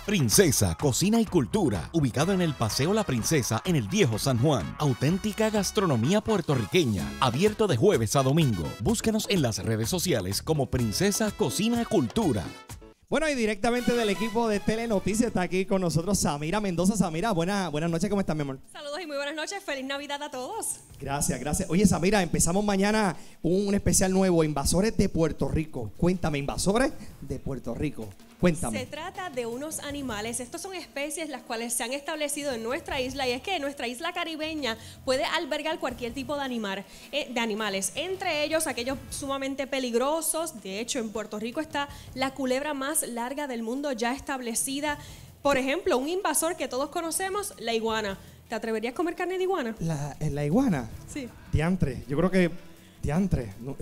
Princesa Cocina y Cultura, ubicado en el Paseo La Princesa en el Viejo San Juan. Auténtica gastronomía puertorriqueña, abierto de jueves a domingo. Búsquenos en las redes sociales como Princesa Cocina y Cultura. Bueno, y directamente del equipo de Telenoticias está aquí con nosotros Samira Mendoza. Samira, buenas noches, ¿cómo estás, mi amor? Saludos y muy buenas noches, feliz Navidad a todos. Gracias, gracias. Oye, Samira, empezamos mañana un especial nuevo, Invasores de Puerto Rico. Cuéntame, Invasores de Puerto Rico. Cuéntame. Se trata de unos animales, estos son especies las cuales se han establecido en nuestra isla, y es que nuestra isla caribeña puede albergar cualquier tipo de animales, entre ellos aquellos sumamente peligrosos. De hecho, en Puerto Rico está la culebra más larga del mundo ya establecida. Por ejemplo, un invasor que todos conocemos, la iguana. ¿Te atreverías a comer carne de iguana? ¿La iguana? Sí. Diantre, yo creo que diantre. No,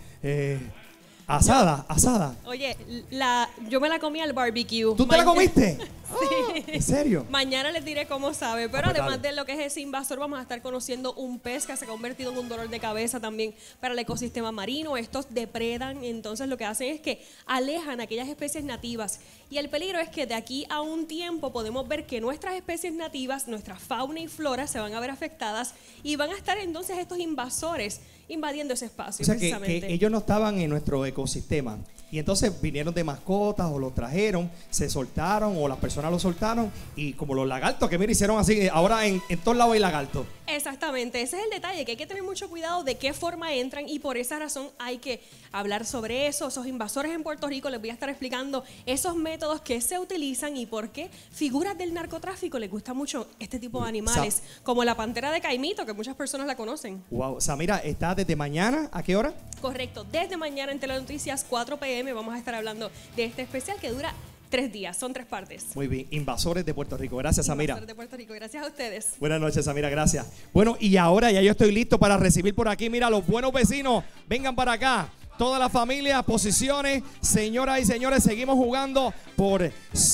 asada. Oye, yo me la comí al barbecue. ¿Tú te la comiste? Sí. ¿En serio? Mañana les diré cómo sabe. Pero pues además dale. de lo que es ese invasor, vamos a estar conociendo un pez que se ha convertido en un dolor de cabeza también para el ecosistema marino. Estos depredan, entonces lo que hacen es que alejan aquellas especies nativas. Y el peligro es que de aquí a un tiempo podemos ver que nuestras especies nativas, nuestra fauna y flora se van a ver afectadas, y van a estar entonces estos invasores invadiendo ese espacio. O sea, precisamente. que ellos no estaban en nuestro ecosistema. Y entonces vinieron de mascotas o los trajeron, se soltaron o las personas los soltaron. Y como los lagartos que mira, hicieron así, ahora en todos lados hay lagartos. Exactamente, ese es el detalle, que hay que tener mucho cuidado de qué forma entran, y por esa razón hay que hablar sobre eso. Esos invasores en Puerto Rico, les voy a estar explicando esos métodos que se utilizan y por qué figuras del narcotráfico les gusta mucho este tipo de animales, como la pantera de Caimito, que muchas personas la conocen. Wow, Samira, ¿está desde mañana? ¿A qué hora? Correcto, desde mañana en Telenoticias 4 p.m. vamos a estar hablando de este especial que dura 3 días, son 3 partes. Muy bien, Invasores de Puerto Rico. Gracias, Samira. Invasores de Puerto Rico, gracias a ustedes. Buenas noches, Samira, gracias. Bueno, y ahora ya yo estoy listo para recibir por aquí, mira, los buenos vecinos, vengan para acá. Toda la familia, posiciones, señoras y señores, seguimos jugando por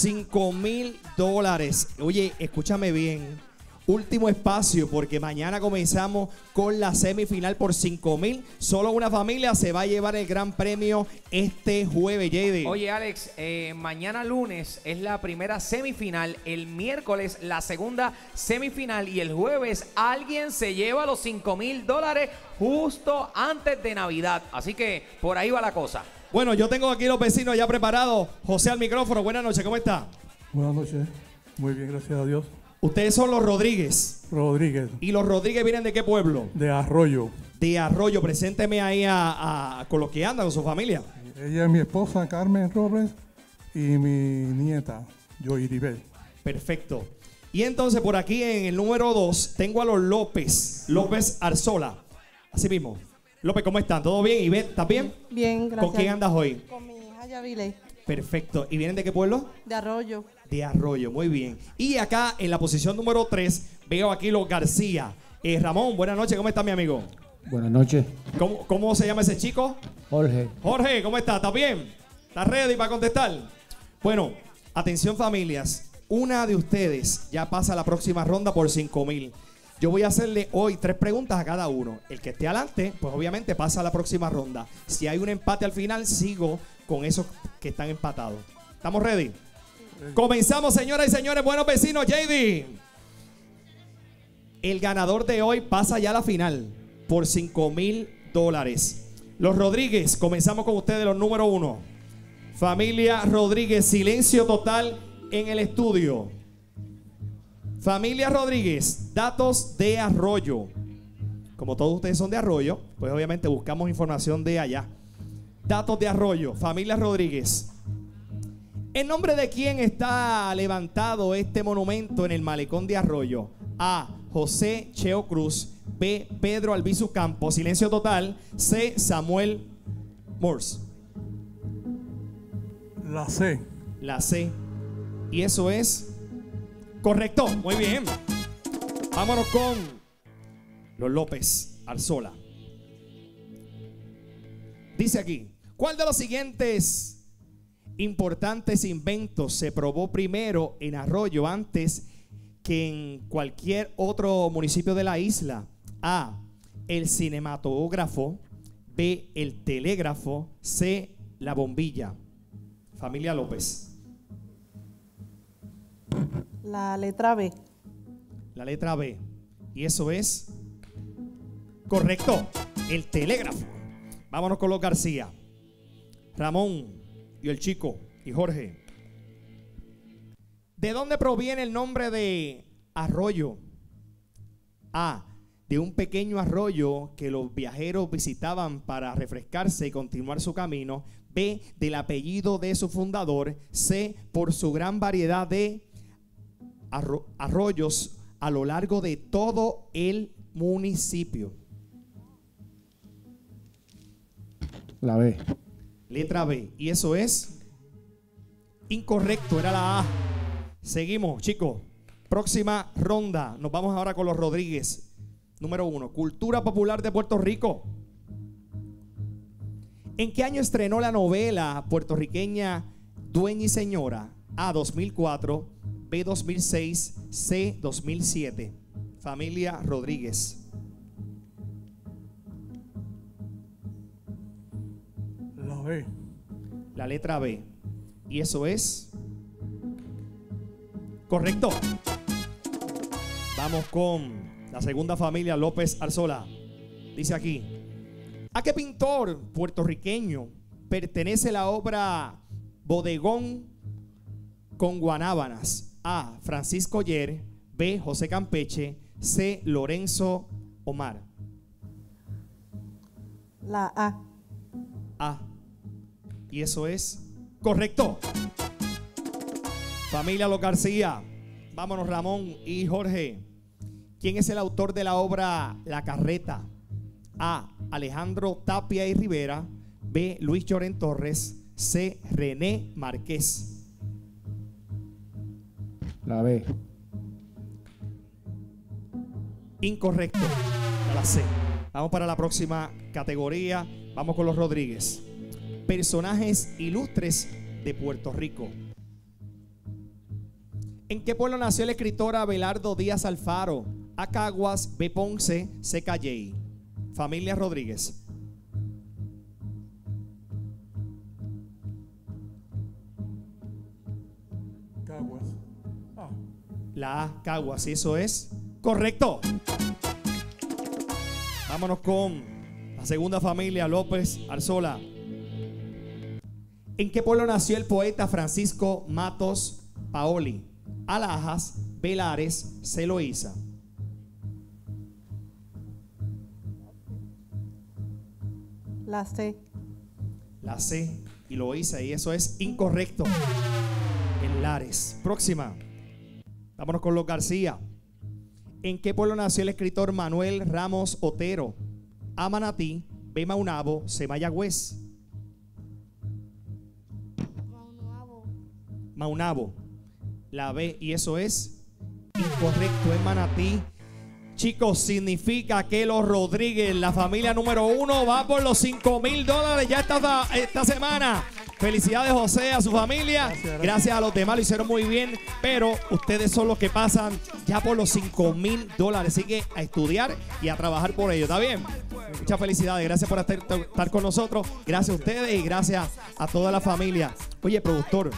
$5,000. Oye, escúchame bien. Último espacio, porque mañana comenzamos con la semifinal por $5,000. Solo una familia se va a llevar el gran premio este jueves, JD. Oye, Alex, mañana lunes es la primera semifinal, el miércoles la segunda semifinal, y el jueves alguien se lleva los $5,000 justo antes de Navidad. Así que por ahí va la cosa. Bueno, yo tengo aquí los vecinos ya preparados. José al micrófono, buenas noches, ¿cómo está? Buenas noches, muy bien, gracias a Dios. Ustedes son los Rodríguez. Rodríguez, ¿Y los Rodríguez vienen de qué pueblo? de Arroyo. De Arroyo. Presénteme ahí con los que andan, con su familia. Ella es mi esposa Carmen Robles y mi nieta Joy Ribel. Perfecto. Y entonces por aquí en el número 2 tengo a los López Arzola. Así mismo. López, ¿cómo están? ¿Todo bien? ¿Ivette, estás bien? Bien, gracias. ¿Con quién andas hoy? Con mi hija Yavile, Perfecto. ¿Y vienen de qué pueblo? de Arroyo. De Arroyo, muy bien. Y acá en la posición número 3 veo aquí los García. Ramón, buenas noches, ¿cómo está mi amigo? Buenas noches, ¿Cómo se llama ese chico? Jorge. Jorge, ¿cómo está? ¿Estás bien? ¿Estás ready para contestar? Bueno, atención familias, una de ustedes ya pasa a la próxima ronda por $5,000. Yo voy a hacerle hoy 3 preguntas a cada uno. El que esté adelante, pues obviamente pasa a la próxima ronda. Si hay un empate al final, sigo con esos que están empatados. ¿Estamos ready? Comenzamos, señoras y señores, buenos vecinos, JD. El ganador de hoy pasa ya a la final por $5,000. Los Rodríguez, comenzamos con ustedes, los número 1. Familia Rodríguez, silencio total en el estudio. Familia Rodríguez, datos de Arroyo. Como todos ustedes son de Arroyo, pues obviamente buscamos información de allá. Datos de Arroyo, familia Rodríguez. ¿En nombre de quién está levantado este monumento en el malecón de Arroyo? A. José Cheo Cruz. B. Pedro Albizu Campos. Silencio total. C. Samuel Morse. La C. La C. Y eso es correcto. Muy bien. Vámonos con los López Arzola. Dice aquí: ¿cuál de los siguientes importantes inventos se probó primero en Arroyo antes que en cualquier otro municipio de la isla? A. El cinematógrafo. B. El telégrafo. C. La bombilla. Familia López. La letra B. La letra B. Y eso es correcto. El telégrafo. Vámonos con los García. Ramón y el chico y Jorge. ¿De dónde proviene el nombre de arroyo? A. De un pequeño arroyo que los viajeros visitaban para refrescarse y continuar su camino. B. Del apellido de su fundador. C. Por su gran variedad de arroyos a lo largo de todo el municipio. La B. Letra B. Y eso es incorrecto, era la A. Seguimos, chicos. Próxima ronda. Nos vamos ahora con los Rodríguez. Número 1. Cultura popular de Puerto Rico. ¿En qué año estrenó la novela puertorriqueña Dueña y Señora? A. 2004. B. 2006. C. 2007. Familia Rodríguez. La B. La letra B. Y eso es correcto. Vamos con la segunda familia López Arzola. Dice aquí: ¿a qué pintor puertorriqueño pertenece la obra Bodegón con Guanábanas? A. Francisco Yer. B. José Campeche. C. Lorenzo Omar. La A. A. Y eso es correcto. Familia Los García. Vámonos, Ramón y Jorge. ¿Quién es el autor de la obra La Carreta? A. Alejandro Tapia y Rivera. B. Luis Llorén Torres. C. René Márquez. La B. Incorrecto. La C. Vamos para la próxima categoría. Vamos con los Rodríguez. Personajes ilustres de Puerto Rico. ¿En qué pueblo nació el escritor Abelardo Díaz Alfaro? A. Caguas. B. Ponce. C. Calley. Familia Rodríguez. Caguas. Ah. La A. Caguas. Y eso es correcto. Vámonos con la segunda familia López Arzola. ¿En qué pueblo nació el poeta Francisco Matos Paoli? A. Lajas. B. Lares. C. Loíza. La C. La C y Loíza, y eso es incorrecto. En Lares. Próxima. Vámonos con los García. ¿En qué pueblo nació el escritor Manuel Ramos Otero? A. Manatí. B. Maunabo. C. Mayagüez. Maunabo. La B, y eso es incorrecto, en Manatí. Chicos, significa que los Rodríguez, la familia número 1, va por los $5,000 ya esta semana. Felicidades, José, a su familia. Gracias a los demás, lo hicieron muy bien. Pero ustedes son los que pasan ya por los $5,000. Así que a estudiar y a trabajar por ello. ¿Está bien? Muchas felicidades. Gracias por estar con nosotros. Gracias a ustedes y gracias a toda la familia. Oye, productor,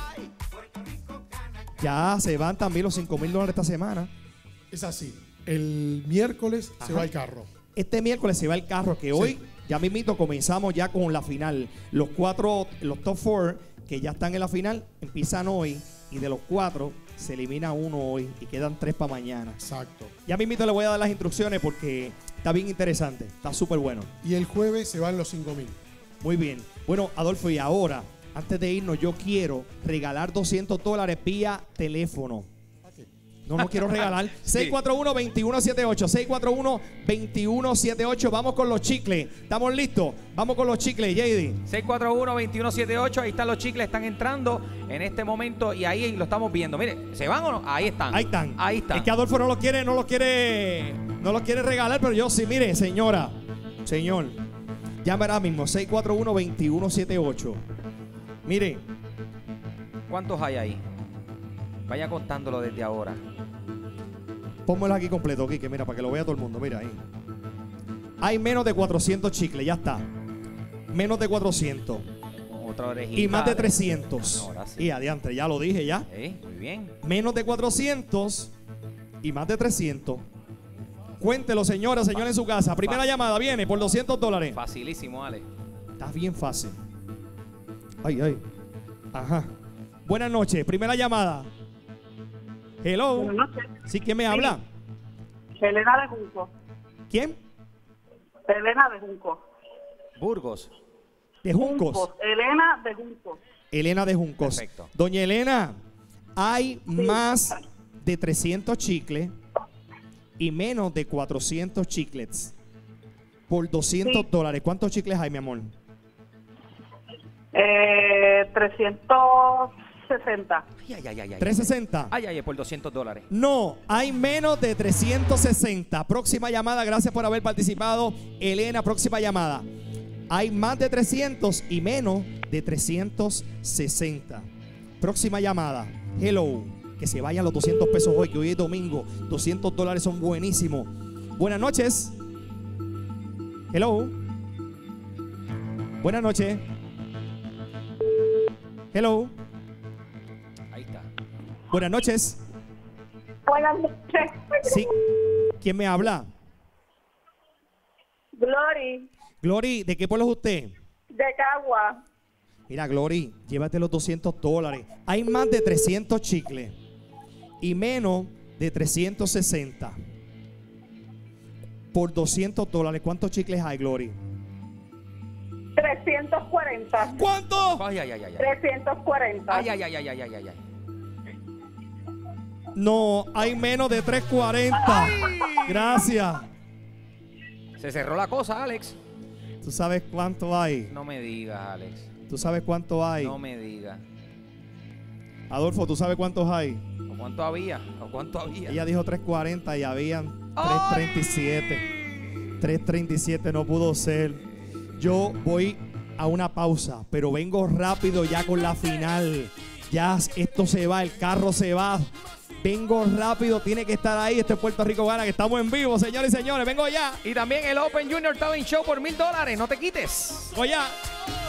ya se van también los $5,000 esta semana. Es así. El miércoles se va el carro. Este miércoles se va el carro, que hoy ya mismito comenzamos ya con la final. Los top 4 que ya están en la final empiezan hoy, y de los 4 se elimina uno hoy y quedan 3 para mañana. Exacto. Ya mismito le voy a dar las instrucciones porque está bien interesante, está súper bueno. Y el jueves se van los 5,000. Muy bien. Bueno, Adolfo, y ahora, antes de irnos, yo quiero regalar $200 vía teléfono. No quiero regalar. 641-2178. 641-2178. Vamos con los chicles. ¿Estamos listos? Vamos con los chicles, JD. 641-2178. Ahí están los chicles. Están entrando en este momento y ahí lo estamos viendo. Mire, ¿se van o no? Ahí están. Ahí están. Ahí están. Es que Adolfo no los quiere regalar, pero yo sí. Mire, señor. Llame ahora mismo. 641-2178. Mire. ¿Cuántos hay ahí? Vaya contándolo desde ahora. Pónmelo aquí completo, Quique, mira, para que lo vea todo el mundo. Mira ahí. Hay menos de 400 chicles, ya está. Menos de 400. Otra orejita. y más de 300. Ahora sí. Y adiante, ya lo dije ya. Muy bien. Menos de 400 y más de 300. Cuéntelo, señora, señor en su casa. Primera llamada viene por $200. Facilísimo, Ale. Está bien fácil. Ay. Ajá. Buenas noches. Primera llamada. Hello. Buenas noches. ¿Sí? ¿Quién me habla? Elena de Junco. ¿Quién? Elena de Junco. Burgos. De Juncos. Elena de Junco. Elena de Juncos. Perfecto. Doña Elena, hay más de 300 chicles y menos de 400 chiclets por $200. ¿Cuántos chicles hay, mi amor? 360. Ay. 360. Ay, por $200. No, hay menos de 360. Próxima llamada, gracias por haber participado. Elena, próxima llamada. Hay más de 300 y menos de 360. Próxima llamada. Hello. Que se vayan los 200 pesos hoy, que hoy es domingo. $200 son buenísimos. Buenas noches. Hello. Buenas noches. Hello. Ahí está. Buenas noches. Buenas noches. Sí. ¿Quién me habla? Glory, Glory, ¿de qué pueblo es usted? de Cagua. Mira, Glory, llévate los $200. Hay más de 300 chicles y menos de 360. Por $200, ¿cuántos chicles hay, Glory? 340. ¿Cuánto? Ay. 340. Ay. No, hay menos de 340. Gracias. Se cerró la cosa, Alex. ¿Tú sabes cuánto hay? No me digas, Alex. ¿Tú sabes cuánto hay? No me digas. Adolfo, ¿tú sabes cuántos hay? ¿O cuánto había? Ella dijo 340 y habían 337. 337 no pudo ser. Yo voy a una pausa, pero vengo rápido ya con la final. Ya esto se va, el carro se va. Vengo rápido, tiene que estar ahí. Esto es Puerto Rico Gana, que estamos en vivo, señores y señores. Vengo ya. Y también el Open Junior Talent Show por $1000. No te quites. Voy ya.